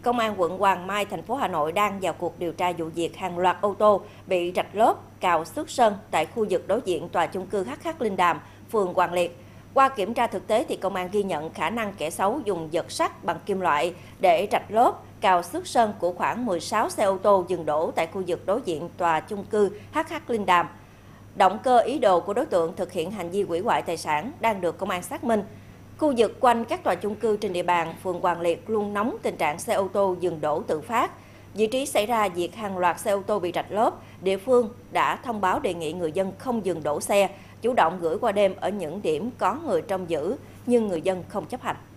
Công an quận Hoàng Mai, thành phố Hà Nội đang vào cuộc điều tra vụ việc hàng loạt ô tô bị rạch lốp, cào xước sơn tại khu vực đối diện tòa chung cư HH Linh Đàm, phường Hoàng Liệt. Qua kiểm tra thực tế thì công an ghi nhận khả năng kẻ xấu dùng vật sắt bằng kim loại để rạch lốp, cào xước sơn của khoảng 16 xe ô tô dừng đỗ tại khu vực đối diện tòa chung cư HH Linh Đàm. Động cơ ý đồ của đối tượng thực hiện hành vi hủy hoại tài sản đang được công an xác minh. Khu vực quanh các tòa chung cư trên địa bàn phường Hoàng Liệt luôn nóng tình trạng xe ô tô dừng đỗ tự phát. Vị trí xảy ra việc hàng loạt xe ô tô bị rạch lốp, địa phương đã thông báo đề nghị người dân không dừng đỗ xe, chủ động gửi qua đêm ở những điểm có người trông giữ, nhưng người dân không chấp hành.